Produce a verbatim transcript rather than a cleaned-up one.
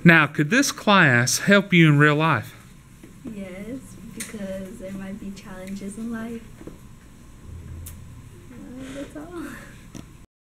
Now, could this class help you in real life? Yes, because there might be challenges in life.